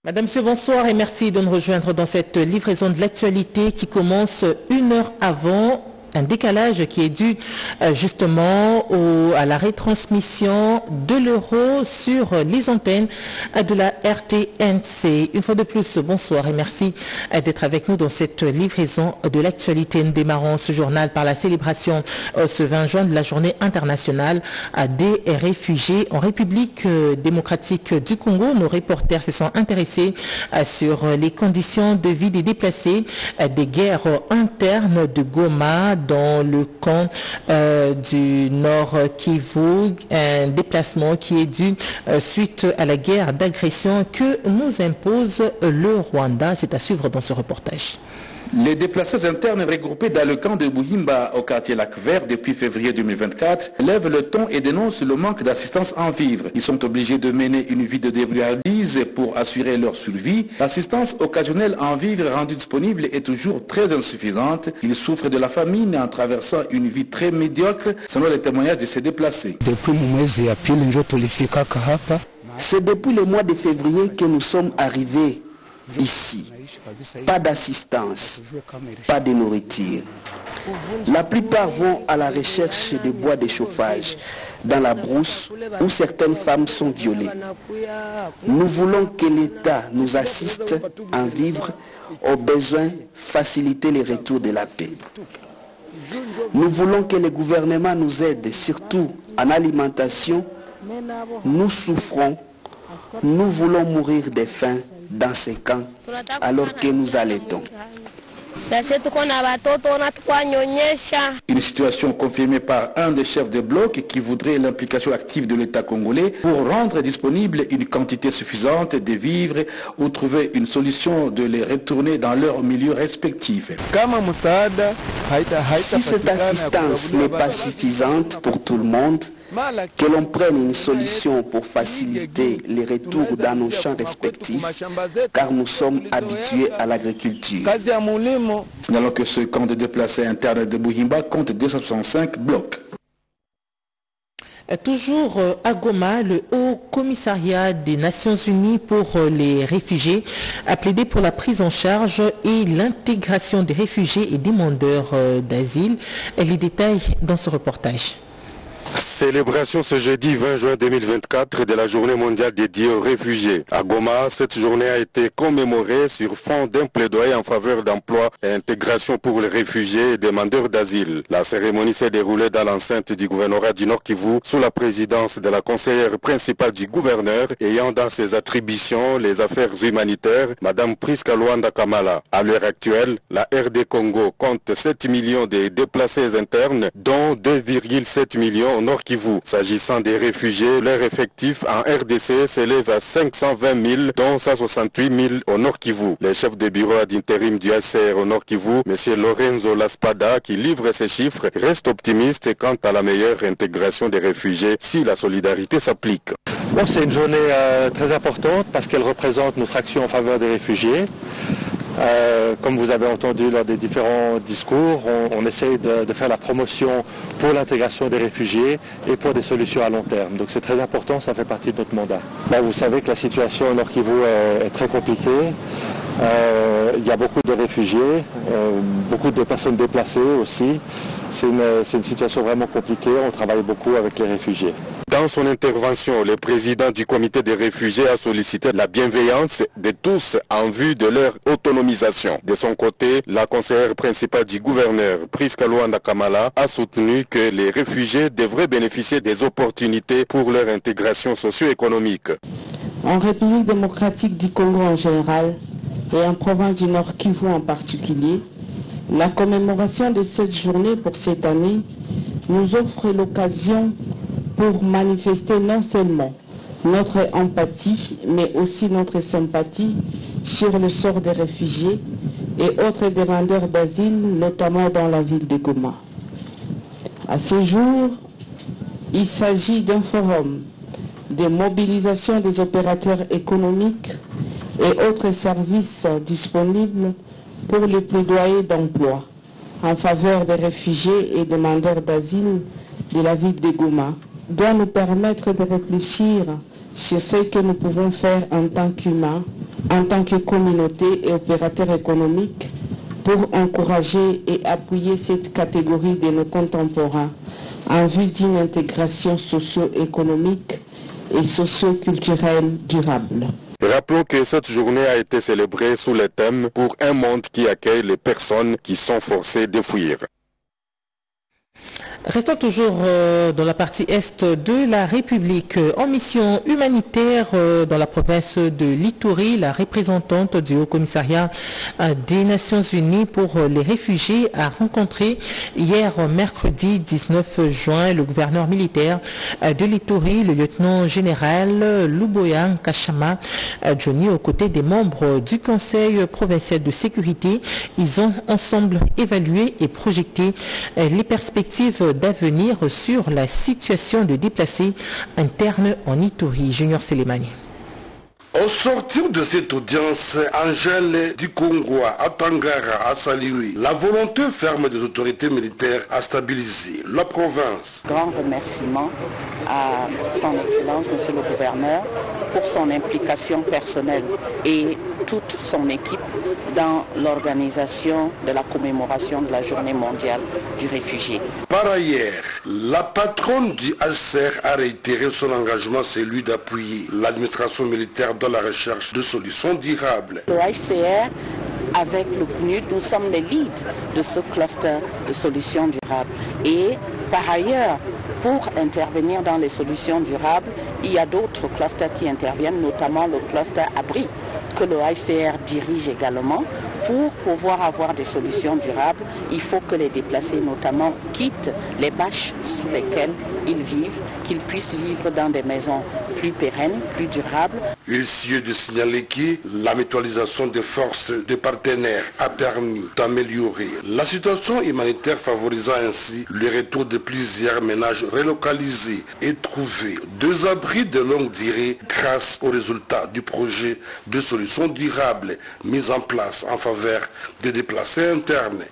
Madame, monsieur, bonsoir et merci de nous rejoindre dans cette livraison de l'actualité qui commence une heure avant. Un décalage qui est dû justement à la retransmission de l'Euro sur les antennes de la RTNC. Une fois de plus, bonsoir et merci d'être avec nous dans cette livraison de l'actualité. Nous démarrons ce journal par la célébration ce 20 juin de la journée internationale des réfugiés en République démocratique du Congo. Nos reporters se sont intéressés sur les conditions de vie des déplacés des guerres internes de Goma dans le camp du Nord Kivu, un déplacement qui est dû suite à la guerre d'agression que nous impose le Rwanda. C'est à suivre dans ce reportage. Les déplacés internes regroupés dans le camp de Buhimba au quartier Lac Vert depuis février 2024 lèvent le ton et dénoncent le manque d'assistance en vivres. Ils sont obligés de mener une vie de débrouillardise pour assurer leur survie. L'assistance occasionnelle en vivres rendue disponible est toujours très insuffisante. Ils souffrent de la famine en traversant une vie très médiocre selon les témoignages de ces déplacés. C'est depuis le mois de février que nous sommes arrivés ici. Pas d'assistance, pas de nourriture. La plupart vont à la recherche de bois de chauffage dans la brousse où certaines femmes sont violées. Nous voulons que l'État nous assiste en vivre, au besoin faciliter le retour de la paix. Nous voulons que le gouvernement nous aide, surtout en alimentation. Nous souffrons. Nous voulons mourir de faim dans ces camps alors que nous allaitons. Une situation confirmée par un des chefs de bloc qui voudrait l'implication active de l'État congolais pour rendre disponible une quantité suffisante de vivres ou trouver une solution de les retourner dans leur milieu respectif. Si cette assistance n'est pas suffisante pour tout le monde, que l'on prenne une solution pour faciliter les retours dans nos champs respectifs, car nous sommes habitués à l'agriculture. Signalons que ce camp de déplacés internes de Buhimba compte 265 blocs. Toujours à Goma, le Haut Commissariat des Nations Unies pour les réfugiés a plaidé pour la prise en charge et l'intégration des réfugiés et demandeurs d'asile. Les détails dans ce reportage. Célébration ce jeudi 20 juin 2024 de la journée mondiale dédiée aux réfugiés. À Goma, cette journée a été commémorée sur fond d'un plaidoyer en faveur d'emploi et intégration pour les réfugiés et demandeurs d'asile. La cérémonie s'est déroulée dans l'enceinte du gouvernorat du Nord Kivu sous la présidence de la conseillère principale du gouverneur ayant dans ses attributions les affaires humanitaires, Madame Priska Luanda Kamala. À l'heure actuelle, la RD Congo compte 7 millions de déplacés internes, dont 2,7 millions au Nord Kivu. S'agissant des réfugiés, leur effectif en RDC s'élève à 520 000, dont 168 000 au Nord Kivu. Le chef de bureau d'intérim du HCR au Nord Kivu, M. Lorenzo Laspada, qui livre ces chiffres, reste optimiste quant à la meilleure intégration des réfugiés si la solidarité s'applique. Bon, c'est une journée très importante parce qu'elle représente notre action en faveur des réfugiés. Comme vous avez entendu lors des différents discours, on essaye de faire la promotion pour l'intégration des réfugiés et pour des solutions à long terme. Donc c'est très important, ça fait partie de notre mandat. Là, vous savez que la situation au Nord Kivu est très compliquée. Il y a beaucoup de réfugiés, beaucoup de personnes déplacées aussi. C'est une situation vraiment compliquée, on travaille beaucoup avec les réfugiés. Dans son intervention, le président du comité des réfugiés a sollicité la bienveillance de tous en vue de leur autonomisation. De son côté, la conseillère principale du gouverneur, Priska Luanda Kamala, a soutenu que les réfugiés devraient bénéficier des opportunités pour leur intégration socio-économique. En République démocratique du Congo en général et en province du Nord Kivu en particulier, la commémoration de cette journée pour cette année nous offre l'occasion pour manifester non seulement notre empathie, mais aussi notre sympathie sur le sort des réfugiés et autres demandeurs d'asile, notamment dans la ville de Goma. À ce jour, il s'agit d'un forum de mobilisation des opérateurs économiques et autres services disponibles pour les plaidoyers d'emploi en faveur des réfugiés et demandeurs d'asile de la ville de Goma, doit nous permettre de réfléchir sur ce que nous pouvons faire en tant qu'humains en tant que communauté et opérateur économique pour encourager et appuyer cette catégorie de nos contemporains en vue d'une intégration socio-économique et socio-culturelle durable. Rappelons que cette journée a été célébrée sous le thème « Pour un monde qui accueille les personnes qui sont forcées de fuir ». Restons toujours dans la partie est de la République. En mission humanitaire dans la province de l'Ituri, la représentante du Haut-Commissariat des Nations Unies pour les réfugiés a rencontré hier mercredi 19 juin le gouverneur militaire de l'Ituri, le lieutenant général Luboya Kachama Johnny, aux côtés des membres du Conseil provincial de sécurité. Ils ont ensemble évalué et projeté les perspectives d'avenir sur la situation de déplacés internes en Ituri. Junior Selemani. Au sortir de cette audience, Angèle Dikongwa à Tangara a salué la volonté ferme des autorités militaires à stabiliser la province. Grand remerciement à son Excellence, Monsieur le Gouverneur, pour son implication personnelle et toute son équipe dans l'organisation de la commémoration de la Journée mondiale du réfugié. Par ailleurs, la patronne du HCR a réitéré son engagement, celui d'appuyer l'administration militaire dans la recherche de solutions durables. Le HCR, avec le PNUD, nous sommes les leads de ce cluster de solutions durables. Et par ailleurs, pour intervenir dans les solutions durables, il y a d'autres clusters qui interviennent, notamment le cluster abri, que le HCR dirige également. Pour pouvoir avoir des solutions durables, il faut que les déplacés notamment quittent les bâches sous lesquelles ils vivent, qu'ils puissent vivre dans des maisons plus pérennes, plus durables. Il est lieu de signaler que la mutualisation des forces de partenaires a permis d'améliorer la situation humanitaire, favorisant ainsi le retour de plusieurs ménages relocalisés et trouver deux abris de longue durée grâce aux résultats du projet de solutions durables mis en place en faveur des déplacés internes.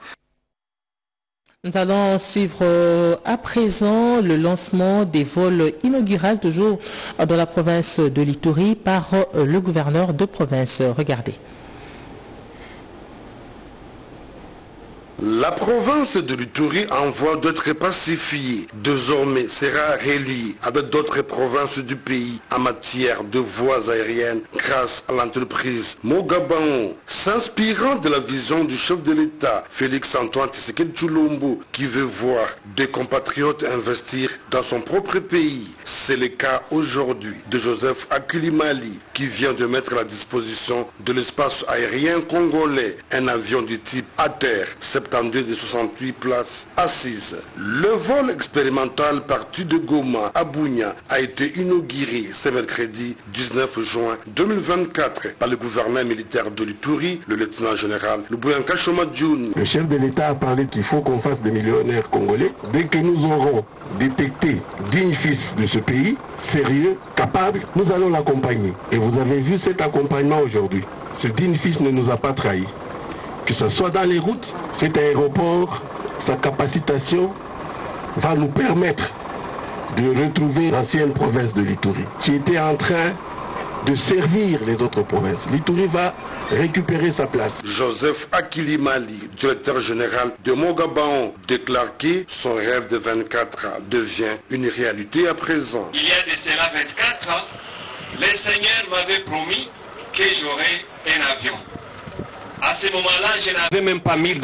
Nous allons suivre à présent le lancement des vols inauguraux de jour dans la province de l'Ituri par le gouverneur de province. Regardez. La province de l'Ituri en voie d'être pacifiée. Désormais sera reliée avec d'autres provinces du pays en matière de voies aériennes grâce à l'entreprise Mogabaon. S'inspirant de la vision du chef de l'État, Félix Antoine Tshisekedi Tshilombo, qui veut voir des compatriotes investir dans son propre pays. C'est le cas aujourd'hui de Joseph Akilimali, qui vient de mettre à la disposition de l'espace aérien congolais un avion du type ATER 72 de 68 places assises. Le vol expérimental parti de Goma à Bunia a été inauguré ce mercredi 19 juin 2024 par le gouverneur militaire de l'Ituri, le lieutenant général Luboya Kachama Johnny. Le chef de l'État a parlé qu'il faut qu'on fasse des millionnaires congolais. Dès que nous aurons détecté dignes fils de ce pays, sérieux, capable, nous allons l'accompagner. Et vous avez vu cet accompagnement aujourd'hui. Ce digne fils ne nous a pas trahis. Que ce soit dans les routes, cet aéroport, sa capacitation va nous permettre de retrouver l'ancienne province de l'Ituri, qui était en train de servir les autres provinces. L'Ituri va récupérer sa place. Joseph Akilimali, directeur général de Mogabaon, déclare que son rêve de 24 ans devient une réalité à présent. Il y a de cela 24 ans, le Seigneur m'avait promis que j'aurais un avion. À ce moment-là, je n'avais même pas $1000.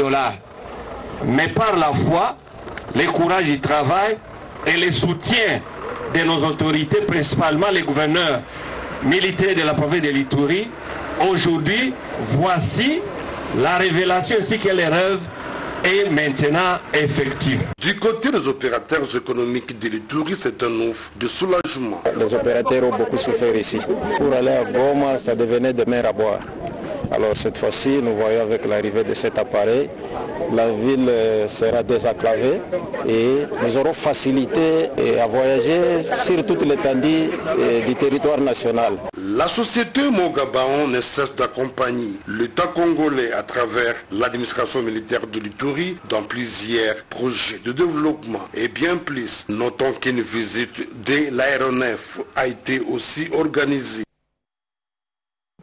Mais par la foi, le courage du travail et le soutien de nos autorités, principalement les gouverneurs militaires de la province de l'Ituri, aujourd'hui, voici la révélation ainsi que les rêves est maintenant effective. Du côté des opérateurs économiques de l'Ituri, c'est un ouf de soulagement. Les opérateurs ont beaucoup souffert ici. Pour aller à Goma, ça devenait de mer à boire. Alors cette fois-ci, nous voyons avec l'arrivée de cet appareil, la ville sera désenclavée et nous aurons facilité à voyager sur toute l'étendue du territoire national. La société Mogabaon ne cesse d'accompagner l'État congolais à travers l'administration militaire de l'Ituri dans plusieurs projets de développement et bien plus. Notons qu'une visite de l'aéronef a été aussi organisée.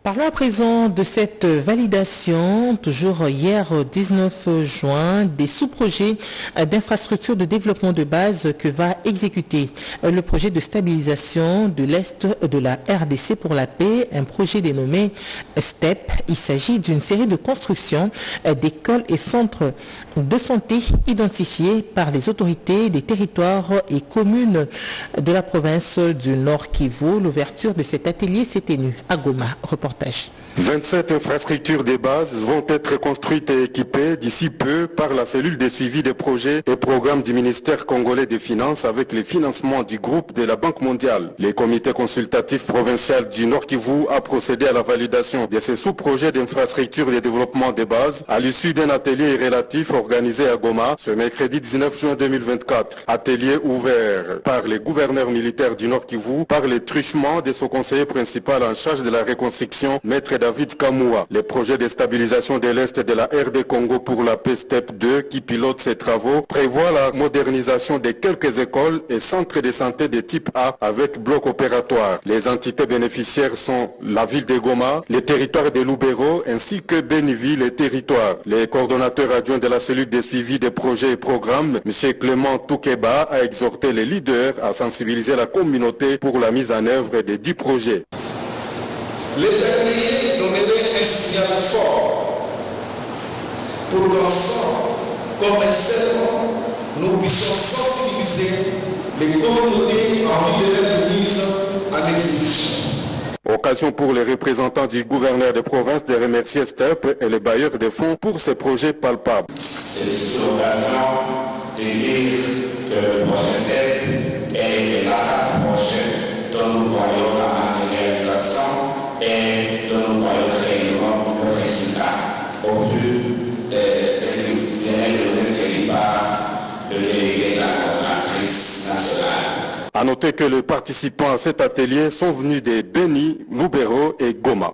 Parlons à présent de cette validation, toujours hier 19 juin, des sous-projets d'infrastructures de développement de base que va exécuter le projet de stabilisation de l'Est de la RDC pour la paix, un projet dénommé STEP. Il s'agit d'une série de constructions d'écoles et centres de santé identifiés par les autorités des territoires et communes de la province du Nord Kivu. L'ouverture de cet atelier s'est tenue à Goma. Reportage. 27 infrastructures de base vont être construites et équipées d'ici peu par la cellule de suivi des projets et programmes du ministère congolais des Finances avec les financements du groupe de la Banque mondiale. Le comité consultatif provincial du Nord Kivu a procédé à la validation de ces sous-projets d'infrastructures de développement de base à l'issue d'un atelier relatif organisé à Goma ce mercredi 19 juin 2024. Atelier ouvert par les gouverneurs militaires du Nord Kivu par le truchement de son conseiller principal en charge de la reconstruction, Maître David Kamoua. Le projet de stabilisation de l'Est de la RD Congo pour la paix STEP 2 qui pilote ces travaux prévoit la modernisation de quelques écoles et centres de santé de type A avec bloc opératoire. Les entités bénéficiaires sont la ville de Goma, les territoires de Lubero ainsi que Beniville et territoires. Le coordonnateur adjoint de la cellule de suivi des projets et programmes, M. Clément Toukeba, a exhorté les leaders à sensibiliser la communauté pour la mise en œuvre des 10 projets. Les ateliers donneraient un signal fort pour qu'ensemble, comme un seul homme, nous puissions sensibiliser les communautés en vue de leur mise en exécution. Occasion pour les représentants du gouverneur de province de remercier STEP et les bailleurs de fonds pour ces projets palpables. C'est l'occasion de dire que le projet STEP est la prochaine dont nous voyons la matérialisation et dont nous voyons réellement le résultat au vu de ce qui vient de nous être par le délégué de la coordonnatrice nationale. A noter que les participants à cet atelier sont venus de Beni, Lubero et Goma.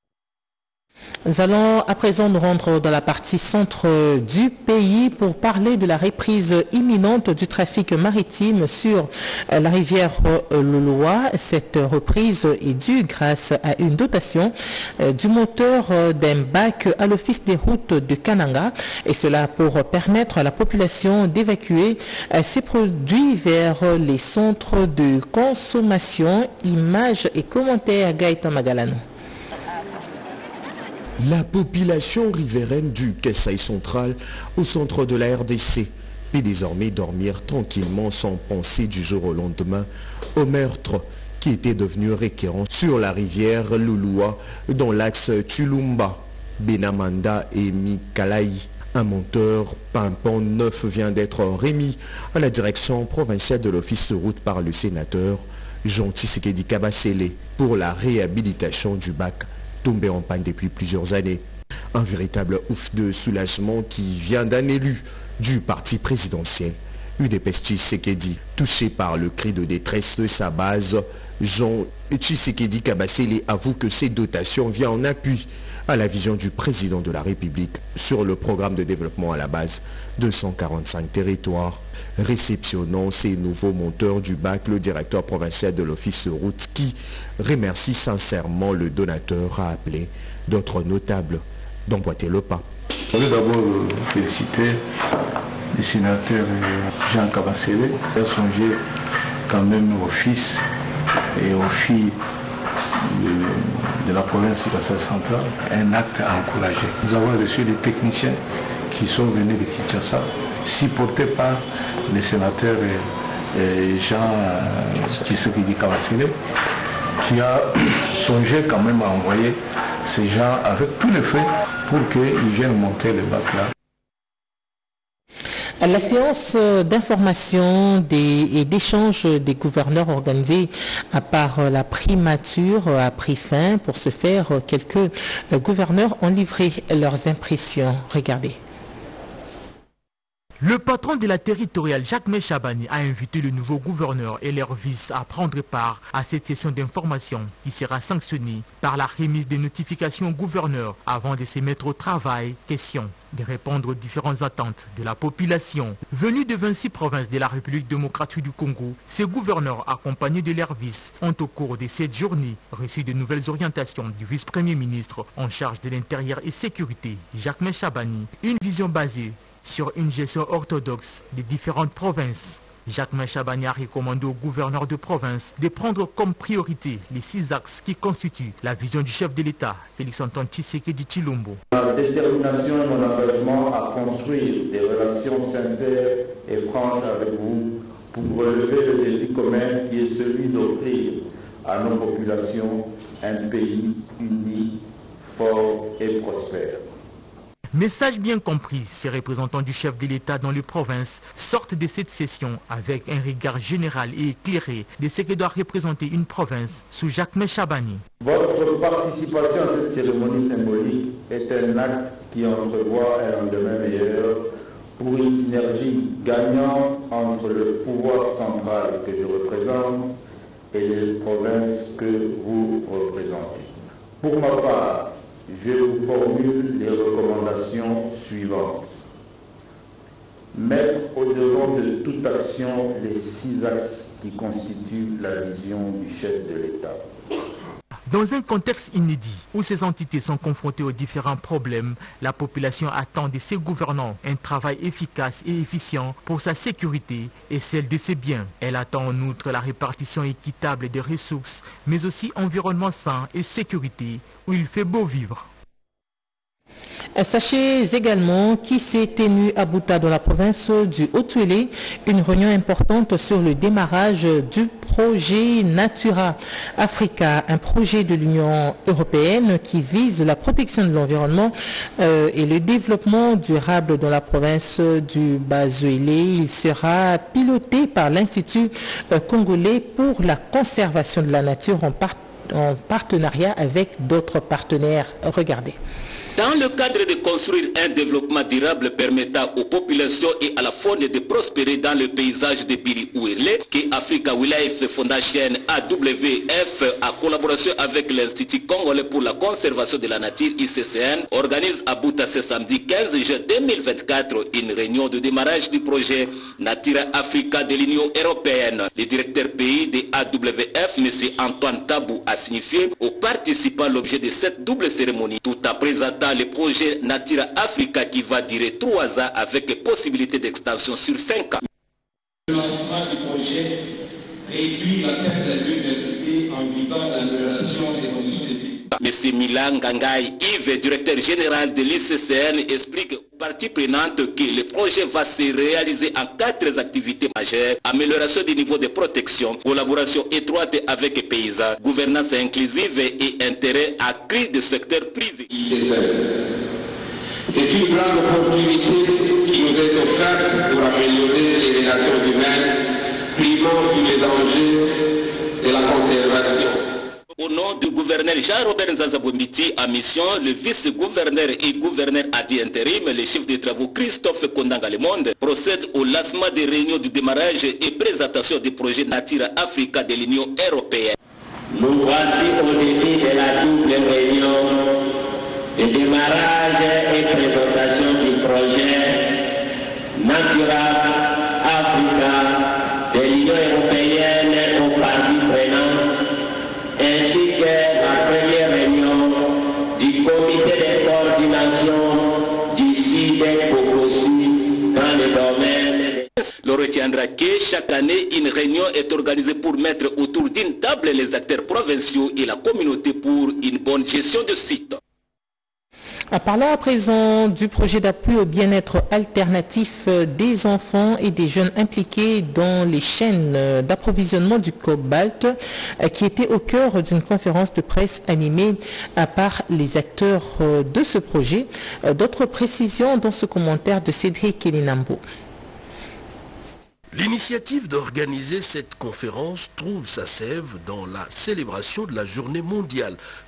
Nous allons à présent nous rendre dans la partie centre du pays pour parler de la reprise imminente du trafic maritime sur la rivière Loloa. Cette reprise est due grâce à une dotation du moteur d'un bac à l'Office des routes de Kananga, et cela pour permettre à la population d'évacuer ces produits vers les centres de consommation. Images et commentaires Gaëtan Magalano. La population riveraine du Kasaï central au centre de la RDC peut désormais dormir tranquillement sans penser du jour au lendemain au meurtre qui était devenu récurrent sur la rivière Loloa dans l'axe Tulumba, Benamanda et Mikalaï. Un monteur pimpant neuf vient d'être remis à la direction provinciale de l'office de route par le sénateur Jean Tshisekedi Kabasele pour la réhabilitation du bac tombé en panne depuis plusieurs années. Un véritable ouf de soulagement qui vient d'un élu du parti présidentiel, UDPS Tshisekedi. Touché par le cri de détresse de sa base, Jean Tshisekedi Kabasele avoue que ces dotations viennent en appui à la vision du président de la République sur le programme de développement à la base de 145 territoires. Réceptionnant ces nouveaux monteurs du bac, le directeur provincial de l'office de route qui remercie sincèrement le donateur a appelé d'autres notables d'emboîter le pas. Je voudrais d'abord féliciter le sénateur Jean Kabasele qui a songé quand même aux fils et aux filles de la province du Kasaï central, un acte à encourager. Nous avons reçu des techniciens qui sont venus de Kinshasa, supportés par les sénateurs Jean Tshisekedi Kabasele, qui a songé quand même à envoyer ces gens avec tous les frais pour qu'ils viennent monter le bac là. La séance d'information et d'échange des gouverneurs organisée par la primature a pris fin. Pour ce faire, quelques gouverneurs ont livré leurs impressions. Regardez. Le patron de la territoriale, Jacques Chabani, a invité le nouveau gouverneur et leur vice à prendre part à cette session d'information qui sera sanctionnée par la remise des notifications au gouverneur avant de se mettre au travail. Question de répondre aux différentes attentes de la population. Venus de 26 provinces de la République démocratique du Congo, ces gouverneurs accompagnés de leur vice ont au cours de cette journée reçu de nouvelles orientations du vice-premier ministre en charge de l'intérieur et sécurité, Jacques Chabani, une vision basée sur une gestion orthodoxe des différentes provinces. Jacques Chabani a recommandé aux gouverneurs de province de prendre comme priorité les 6 axes qui constituent la vision du chef de l'État, Félix-Antoine Tshisekedi Tshilombo. Ma détermination et mon engagement à construire des relations sincères et franches avec vous pour relever le défi commun qui est celui d'offrir à nos populations un pays uni, fort et prospère. Message bien compris, ces représentants du chef de l'État dans les provinces sortent de cette session avec un regard général et éclairé de ce que doit représenter une province sous Jacques Chabani. Votre participation à cette cérémonie symbolique est un acte qui entrevoit un lendemain meilleur pour une synergie gagnante entre le pouvoir central que je représente et les provinces que vous représentez. Pour ma part, je vous formule les recommandations suivantes. Mettre au-devant de toute action les 6 axes qui constituent la vision du chef de l'État. Dans un contexte inédit où ces entités sont confrontées aux différents problèmes, la population attend de ses gouvernants un travail efficace et efficient pour sa sécurité et celle de ses biens. Elle attend en outre la répartition équitable des ressources, mais aussi environnement sain et sécurité où il fait beau vivre. Sachez également qu'il s'est tenu à Bouta dans la province du Haut-Uélé une réunion importante sur le démarrage du projet Natura Africa, un projet de l'Union européenne qui vise la protection de l'environnement et le développement durable dans la province du Bas-Uélé. Il sera piloté par l'Institut congolais pour la conservation de la nature en partenariat avec d'autres partenaires. Regardez. Dans le cadre de construire un développement durable permettant aux populations et à la faune de prospérer dans le paysage de Biri-Ouélé, que Africa Wildlife Foundation AWF, en collaboration avec l'Institut congolais pour la conservation de la nature ICCN, organise à Bouta ce samedi 15 juin 2024 une réunion de démarrage du projet Natura Africa de l'Union européenne. Le directeur pays de AWF, M. Antoine Tabou, a signifié aux participants l'objet de cette double cérémonie, tout en présentant le projet Natura Africa qui va durer 3 ans avec possibilité d'extension sur 5 ans. Le lancement du projet réduit la perte de biodiversité en visant l'amélioration des conditions de vie. M. Milan Gangai Yves, directeur général de l'ICCN, explique aux parties prenantes que le projet va se réaliser en 4 activités majeures: amélioration du niveau de protection, collaboration étroite avec les paysans, gouvernance inclusive et intérêt accru du secteur privé. C'est une grande opportunité qui nous est offerte pour améliorer les relations humaines, primant sur les dangers de la conservation. Au nom du gouverneur Jean-Robert Nzanzabombiti, à mission, le vice-gouverneur et gouverneur adjoint intérim, le chef de travaux Christophe Kondanga-Lemonde, procède au lancement des réunions du démarrage et présentation du projet Natura Africa de l'Union européenne. Nous voici au début de la double réunion de démarrage et présentation du projet Natura Africa de l'Union européenne aux parties prenantes, ainsi que la première réunion du comité de coordination du site Kokosi dans le domaine. L'on retiendra que chaque année, une réunion est organisée pour mettre autour d'une table les acteurs provinciaux et la communauté pour une bonne gestion de site. Parlons à présent du projet d'appui au bien-être alternatif des enfants et des jeunes impliqués dans les chaînes d'approvisionnement du cobalt qui était au cœur d'une conférence de presse animée par les acteurs de ce projet. D'autres précisions dans ce commentaire de Cédric Kelinambo. L'initiative d'organiser cette conférence trouve sa sève dans la célébration de la journée mondiale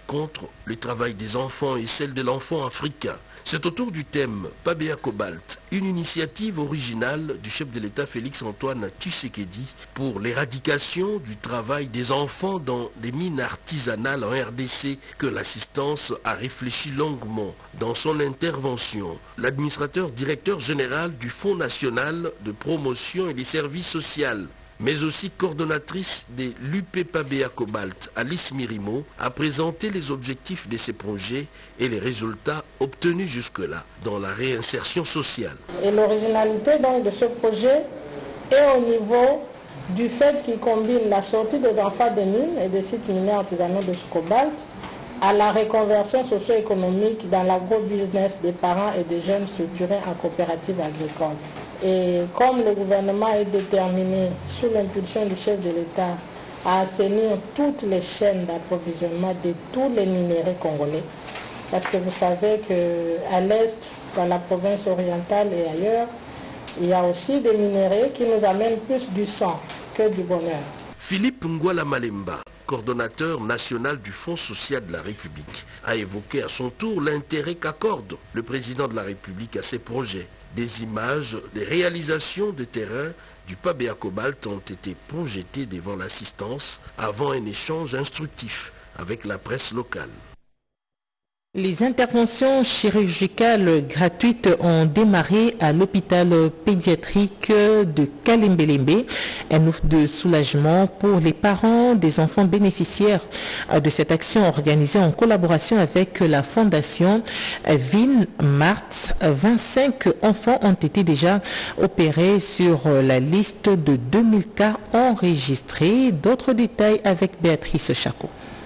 contre le travail des enfants et celle de l'enfant africain. C'est autour du thème Pabea Cobalt, une initiative originale du chef de l'État Félix-Antoine Tshisekedi pour l'éradication du travail des enfants dans des mines artisanales en RDC que l'assistance a réfléchi longuement dans son intervention. L'administrateur directeur général du Fonds national de promotion et des services sociaux, mais aussi coordonnatrice de l'UP-Pabea Cobalt, Alice Mirimo, a présenté les objectifs de ces projets et les résultats obtenus jusque-là dans la réinsertion sociale. Et l'originalité donc de ce projet est au niveau du fait qu'il combine la sortie des enfants des mines et des sites miniers artisanaux de cobalt à la reconversion socio-économique dans l'agro-business des parents et des jeunes structurés en coopérative agricole. Et comme le gouvernement est déterminé, sous l'impulsion du chef de l'État, à assainir toutes les chaînes d'approvisionnement de tous les minéraux congolais, parce que vous savez qu'à l'est, dans la province orientale et ailleurs, il y a aussi des minéraux qui nous amènent plus du sang que du bonheur. Philippe Ngwala Malemba, coordonnateur national du Fonds social de la République, a évoqué à son tour l'intérêt qu'accorde le président de la République à ces projets. Des images, des réalisations de terrain du Pabea Cobalt ont été projetées devant l'assistance avant un échange instructif avec la presse locale. Les interventions chirurgicales gratuites ont démarré à l'hôpital pédiatrique de Kalembelembe, un offre de soulagement pour les parents des enfants bénéficiaires de cette action organisée en collaboration avec la fondation Vin Mart. 25 enfants ont été déjà opérés sur la liste de 2000 cas enregistrés. D'autres détails avec Béatrice Chako.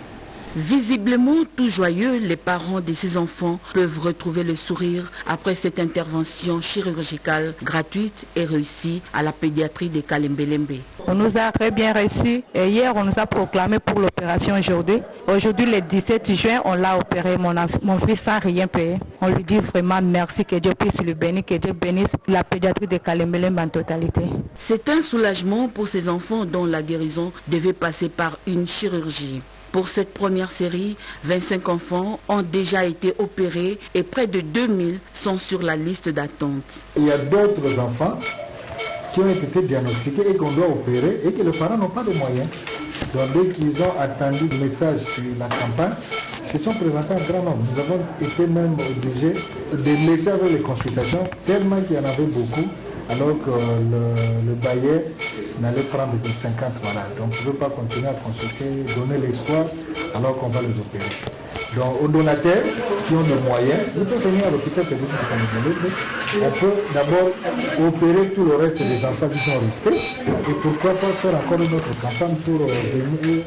Visiblement tout joyeux, les parents de ces enfants peuvent retrouver le sourire après cette intervention chirurgicale gratuite et réussie à la pédiatrie de Kalembelembe. On nous a très bien reçus et hier on nous a proclamé pour l'opération aujourd'hui. Aujourd'hui le 17 juin on l'a opéré, mon fils sans rien payer. On lui dit vraiment merci, que Dieu puisse le bénir, que Dieu bénisse la pédiatrie de Kalembelembe en totalité. C'est un soulagement pour ces enfants dont la guérison devait passer par une chirurgie. Pour cette première série, 25 enfants ont déjà été opérés et près de 2000 sont sur la liste d'attente. Il y a d'autres enfants qui ont été diagnostiqués et qu'on doit opérer et que les parents n'ont pas de moyens. Donc dès qu'ils ont attendu le message de la campagne, se sont présentés un grand nombre. Nous avons été même obligés de laisser avec les consultations tellement qu'il y en avait beaucoup, alors que le bailleur n'allait prendre que 50 malades. Donc on ne peut pas continuer à consulter, donner l'espoir alors qu'on va les opérer. Donc aux donateurs qui ont des moyens, ils peuvent venir à l'hôpital pédiatrique de Kalembelembe. On peut d'abord opérer tout le reste des enfants qui sont restés et pourquoi pas faire encore une autre campagne pour venir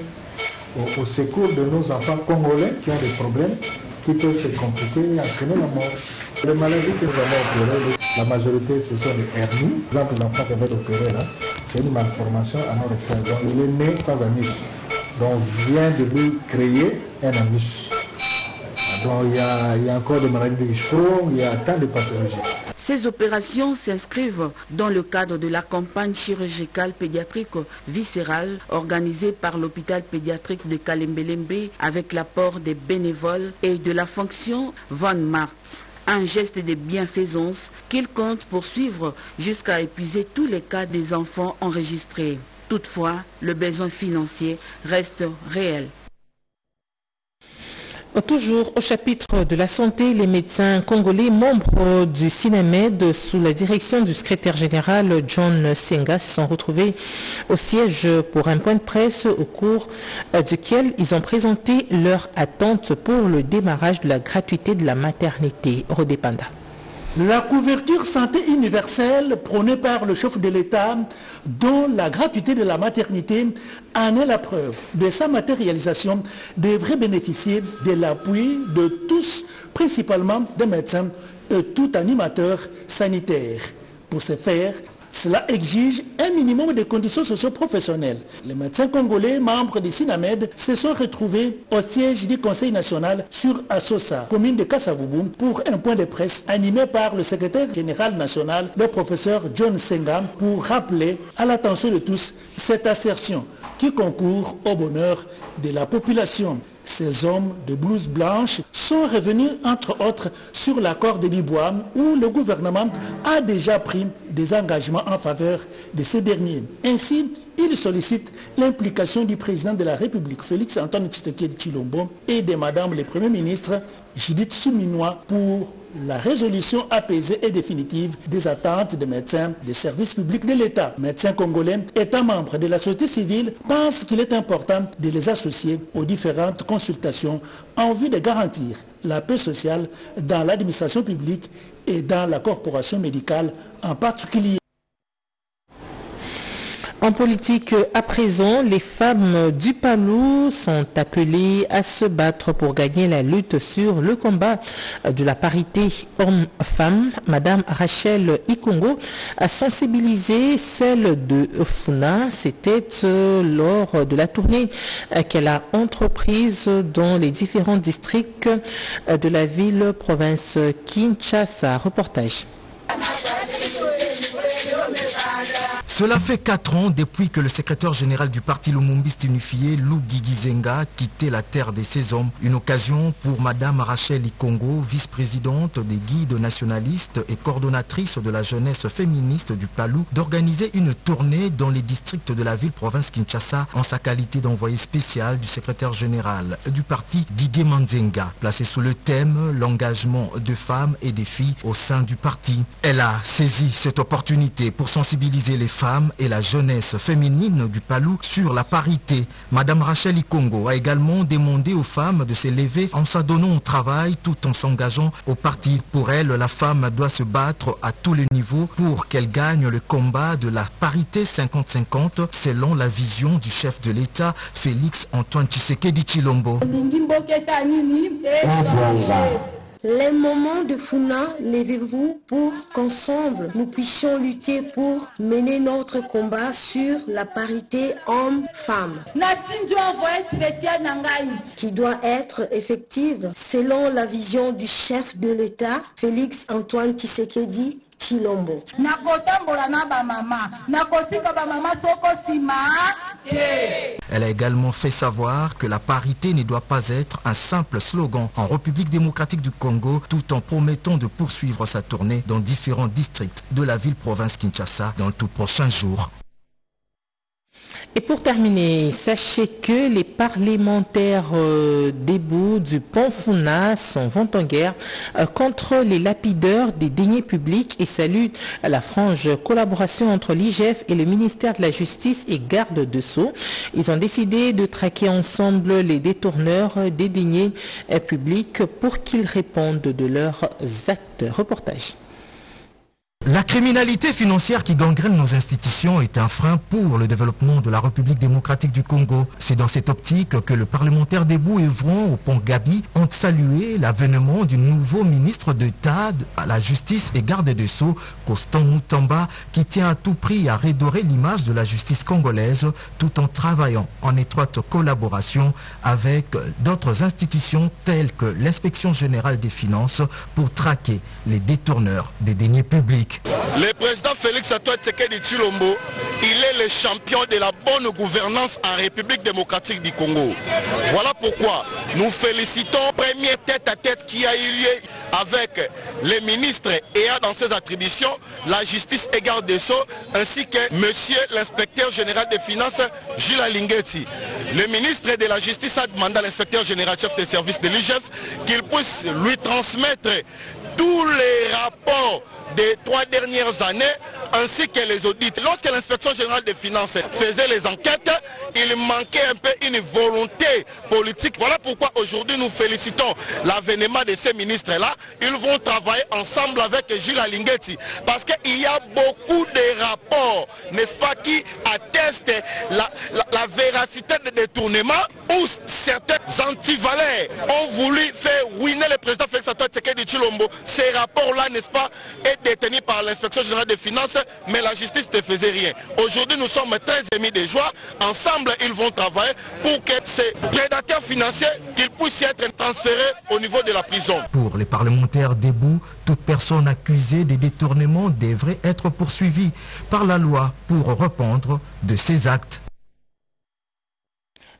au secours de nos enfants congolais qui ont des problèmes qui peuvent se compliquer et entraîner la mort. Les maladies que nous avons opérées, la majorité ce sont les hernies. Par exemple, l'enfant qui avait opéré là, c'est une malformation à nos refaire. Donc il est né sans anus. Donc on vient de lui créer un anus. Donc il y a encore des maladies de Crohn, il y a tant de pathologies. Ces opérations s'inscrivent dans le cadre de la campagne chirurgicale pédiatrique viscérale organisée par l'hôpital pédiatrique de Kalembelembe avec l'apport des bénévoles et de la fonction Van Mart. Un geste de bienfaisance qu'il compte poursuivre jusqu'à épuiser tous les cas des enfants enregistrés. Toutefois, le besoin financier reste réel. Toujours au chapitre de la santé, les médecins congolais membres du CINAMED sous la direction du secrétaire général John Senga se sont retrouvés au siège pour un point de presse au cours duquel ils ont présenté leur attente pour le démarrage de la gratuité de la maternité. Rodépanda. La couverture santé universelle prônée par le chef de l'État, dont la gratuité de la maternité en est la preuve de sa matérialisation, devrait bénéficier de l'appui de tous, principalement des médecins et tout animateur sanitaire. Pour ce faire, cela exige un minimum de conditions socio-professionnelles. Les médecins congolais, membres du CINAMED, se sont retrouvés au siège du Conseil national sur Assosa, commune de Kasavubu, pour un point de presse animé par le secrétaire général national, le professeur John Senga, pour rappeler à l'attention de tous cette assertion qui concourt au bonheur de la population. Ces hommes de blouse blanche sont revenus entre autres sur l'accord de Bibois où le gouvernement a déjà pris des engagements en faveur de ces derniers. Ainsi, ils sollicitent l'implication du président de la République, Félix Antoine Tshisekedi Tshilombo, et de Madame le Premier ministre, Judith Suminwa, pour la résolution apaisée et définitive des attentes des médecins des services publics de l'État. Médecins congolais, étant membres de la société civile, pensent qu'il est important de les associer aux différentes consultations en vue de garantir la paix sociale dans l'administration publique et dans la corporation médicale en particulier. En politique, à présent, les femmes du Palou sont appelées à se battre pour gagner la lutte sur le combat de la parité homme-femme. Madame Rachel Ikongo a sensibilisé celle de Funa. C'était lors de la tournée qu'elle a entreprise dans les différents districts de la ville-province Kinshasa. Reportage. Cela fait 4 ans depuis que le secrétaire général du parti Lumumbiste unifié, Lou Gigizenga, quittait la terre de ses hommes. Une occasion pour Madame Rachel Ikongo, vice-présidente des guides nationalistes et coordonnatrice de la jeunesse féministe du Palou, d'organiser une tournée dans les districts de la ville-province Kinshasa en sa qualité d'envoyé spécial du secrétaire général du parti Didier Manzenga, placé sous le thème « L'engagement de femmes et des filles au sein du parti ». Elle a saisi cette opportunité pour sensibiliser les femmes et la jeunesse féminine du Palou sur la parité. Madame Rachel Ikongo a également demandé aux femmes de s'élever en s'adonnant au travail tout en s'engageant au parti. Pour elle, la femme doit se battre à tous les niveaux pour qu'elle gagne le combat de la parité 50-50 selon la vision du chef de l'État, Félix Antoine Tshisekedi Tshilombo. Les moments de Funa, levez-vous pour qu'ensemble nous puissions lutter pour mener notre combat sur la parité homme-femme qui doit être effective selon la vision du chef de l'État, Félix Antoine Tshisekedi Tshilombo. Elle a également fait savoir que la parité ne doit pas être un simple slogan en République démocratique du Congo, tout en promettant de poursuivre sa tournée dans différents districts de la ville-province Kinshasa dans le tout prochain jour. Et pour terminer, sachez que les parlementaires debout du Pont Funa vont en guerre contre les lapideurs des deniers publics et saluent la franche collaboration entre l'IGF et le ministère de la Justice et Garde de Sceaux. Ils ont décidé de traquer ensemble les détourneurs des deniers publics pour qu'ils répondent de leurs actes. Reportage. La criminalité financière qui gangrène nos institutions est un frein pour le développement de la République démocratique du Congo. C'est dans cette optique que le parlementaire debout œuvrant au Pont Gabi ont salué l'avènement du nouveau ministre d'État à la Justice et Garde des Sceaux, Constant Mutamba, qui tient à tout prix à redorer l'image de la justice congolaise tout en travaillant en étroite collaboration avec d'autres institutions telles que l'Inspection générale des finances pour traquer les détourneurs des deniers publics. Le président Félix Antoine Tshisekedi Tshilombo, il est le champion de la bonne gouvernance en République démocratique du Congo. Voilà pourquoi nous félicitons premier tête-à-tête qui a eu lieu avec les ministres ayant dans ses attributions la justice et garde des Sceaux, ainsi que monsieur l'inspecteur général des finances, Gilles Alingeti. Le ministre de la Justice a demandé à l'inspecteur général chef des services de l'IGF qu'il puisse lui transmettre tous les rapports des 3 dernières années ainsi que les audits. Lorsque l'inspection générale des finances faisait les enquêtes, il manquait un peu une volonté politique. Voilà pourquoi aujourd'hui nous félicitons l'avènement de ces ministres-là. Ils vont travailler ensemble avec Gilles Alingeti parce qu'il y a beaucoup de rapports, n'est-ce pas, qui attestent la véracité des détournements où certains antivaleurs ont voulu faire ruiner le président Félix Antoine Tshisekedi Tshilombo. Ces rapports-là, n'est-ce pas, est détenu par l'inspection générale des finances, mais la justice ne faisait rien. Aujourd'hui, nous sommes très émis de joie. Ensemble, ils vont travailler pour que ces prédateurs financiers qu'ils puissent être transférés au niveau de la prison. Pour les parlementaires debout, toute personne accusée des détournements devrait être poursuivie par la loi pour répondre de ses actes.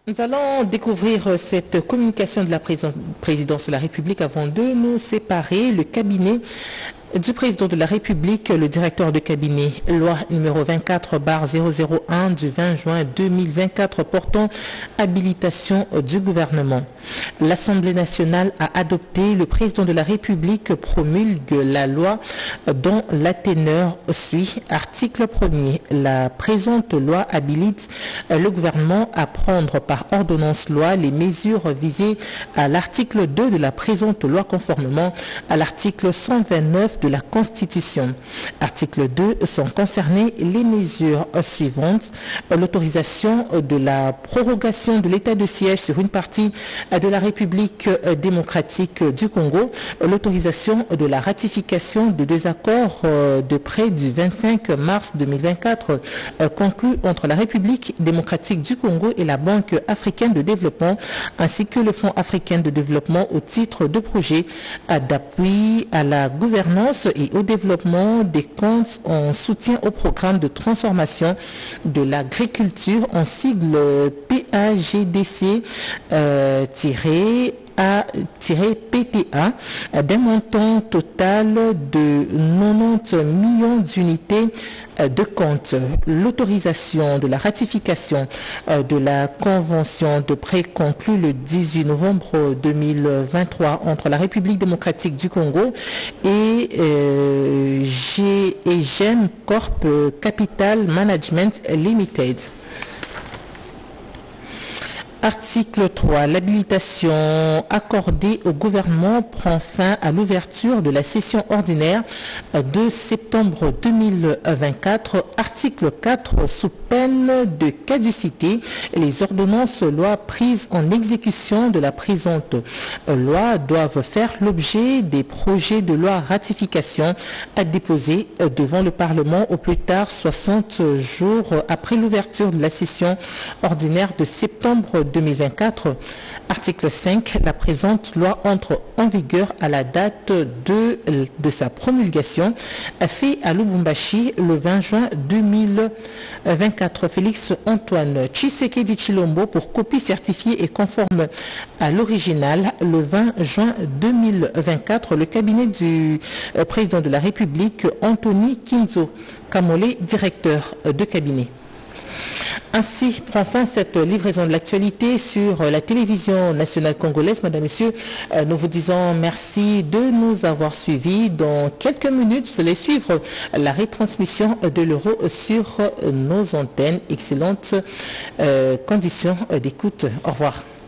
Nous allons découvrir cette communication de la présidence de la République avant de nous séparer. Le cabinet du président de la République, le directeur de cabinet, loi numéro 24/001 du 20 juin 2024 portant habilitation du gouvernement. L'Assemblée nationale a adopté, le président de la République promulgue la loi dont la teneur suit. Article 1er. La présente loi habilite le gouvernement à prendre par ordonnance loi les mesures visées à l'article 2 de la présente loi conformément à l'article 129 de la Constitution. Article 2 sont concernées les mesures suivantes. L'autorisation de la prorogation de l'état de siège sur une partie de la République démocratique du Congo. L'autorisation de la ratification de deux accords de prêt du 25 mars 2024 conclus entre la République démocratique du Congo et la Banque africaine de développement ainsi que le Fonds africain de développement au titre de projet d'appui à la gouvernance et au développement des comptes en soutien au programme de transformation de l'agriculture en sigle PAGDC-PTA d'un montant total de 90 millions d'unités de compte. L'autorisation de la ratification de la convention de prêt conclue le 18 novembre 2023 entre la République démocratique du Congo et GEM Corp Capital Management Limited. Article 3. L'habilitation accordée au gouvernement prend fin à l'ouverture de la session ordinaire de septembre 2024. Article 4. Sous peine de caducité, les ordonnances lois prises en exécution de la présente loi doivent faire l'objet des projets de loi ratification à déposer devant le Parlement au plus tard 60 jours après l'ouverture de la session ordinaire de septembre 2024. Article 5. La présente loi entre en vigueur à la date de sa promulgation, fait à Lubumbashi le 20 juin 2024. Félix Antoine Tshisekedi Tshilombo pour copie certifiée et conforme à l'original le 20 juin 2024. Le cabinet du président de la République, Anthony Kinzo Kamole, directeur de cabinet. Ainsi prend fin cette livraison de l'actualité sur la télévision nationale congolaise. Madame, Messieurs, nous vous disons merci de nous avoir suivis. Dans quelques minutes, vous allez suivre la retransmission de l'Euro sur nos antennes. Excellentes conditions d'écoute. Au revoir.